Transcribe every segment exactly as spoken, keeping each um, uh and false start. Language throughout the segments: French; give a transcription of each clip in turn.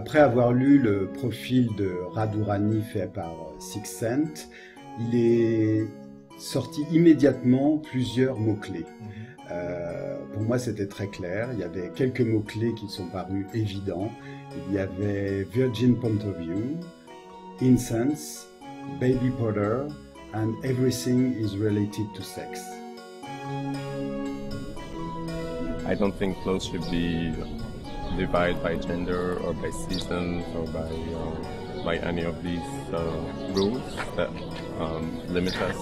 après avoir lu le profil de Hourani fait par Ascent, il est sorti immédiatement plusieurs mots-clés. Euh, pour moi, c'était très clair. Il y avait quelques mots-clés qui sont parus évidents. Il y avait Virgin Point of View, Incense, Baby Powder, and Everything is related to sex. I don't think clothes should be divided by gender or by seasons or by uh, by any of these uh, rules that um, limit us.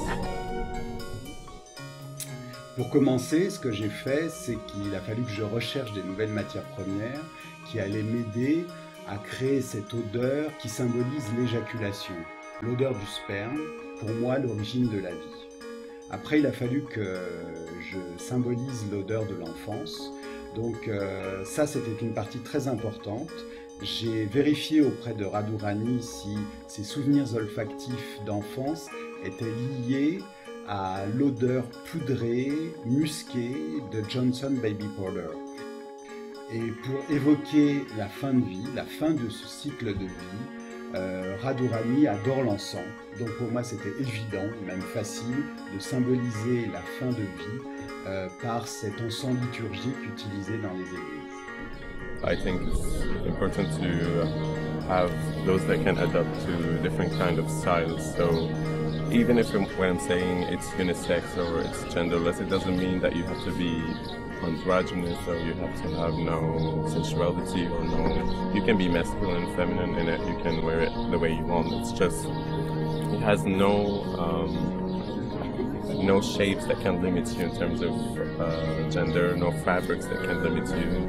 Pour commencer, ce que j'ai fait, c'est qu'il a fallu que je recherche des nouvelles matières premières qui allaient m'aider à créer cette odeur qui symbolise l'éjaculation, l'odeur du sperme, pour moi l'origine de la vie. Après, il a fallu que je symbolise l'odeur de l'enfance, donc euh, ça c'était une partie très importante. J'ai vérifié auprès de Hourani si ses souvenirs olfactifs d'enfance étaient liés à l'odeur poudrée, musquée de Johnson Baby Powder. Et pour évoquer la fin de vie, la fin de ce cycle de vie, euh, Hourani adore l'encens. Donc pour moi c'était évident, même facile, de symboliser la fin de vie euh, par cet encens liturgique utilisé dans les églises. I think it's important to have those that can adapt to different kind of styles. So even if when I'm saying it's unisex or it's genderless, it doesn't mean that you have to be androgynous or you have to have no sensuality or no. You can be masculine, feminine in it. You can wear it the way you want. It's just it has no um, no shapes that can limit you in terms of uh, gender. No fabrics that can limit you.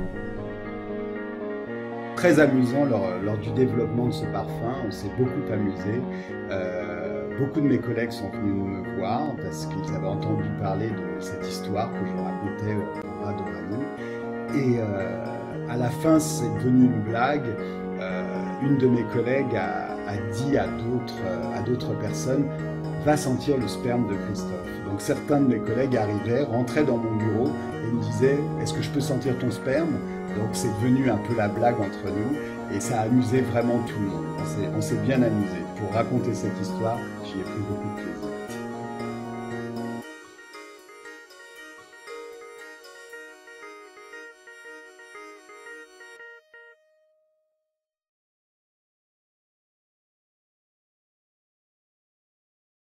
Très amusant lors, lors du développement de ce parfum, on s'est beaucoup amusé. Euh, beaucoup de mes collègues sont venus me voir parce qu'ils avaient entendu parler de cette histoire que je racontais à Hourani. Et euh, à la fin, c'est devenu une blague. Euh, une de mes collègues a, a dit à d'autres à d'autres personnes « Va sentir le sperme de Christophe ». Donc certains de mes collègues arrivaient, rentraient dans mon bureau et me disaient « Est-ce que je peux sentir ton sperme ?» Donc c'est devenu un peu la blague entre nous et ça a amusé vraiment tout le monde. On s'est bien amusé. Pour raconter cette histoire, j'y ai pris beaucoup de plaisir.